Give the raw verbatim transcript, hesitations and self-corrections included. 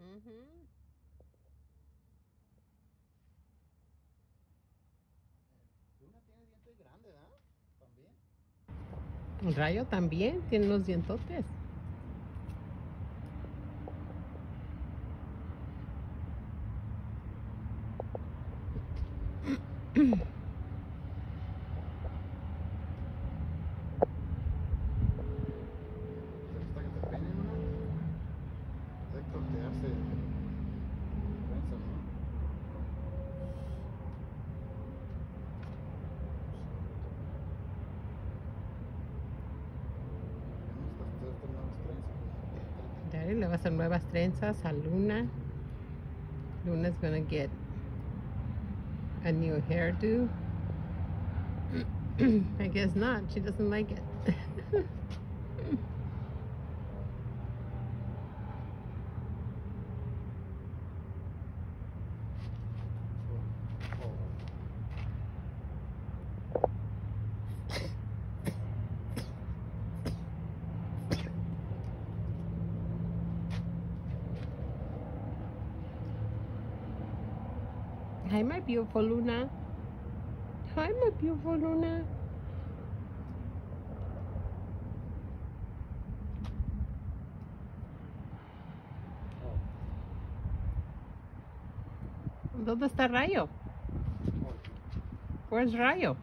Mhm. Luna tiene dientes grandes, ¿ah? También. El Rayo también tiene unos dientotes. ¿Te gusta que te peinen, Luna? De cortearse trenzas, ¿no? Ya no estás nuevas trenzas. Daddy le va a hacer nuevas trenzas a Luna. Luna's gonna get a new hairdo. I guess not. She doesn't like it. Hi, my beautiful Luna. Hi, my beautiful Luna. ¿Dónde está Rayo? Where's Rayo?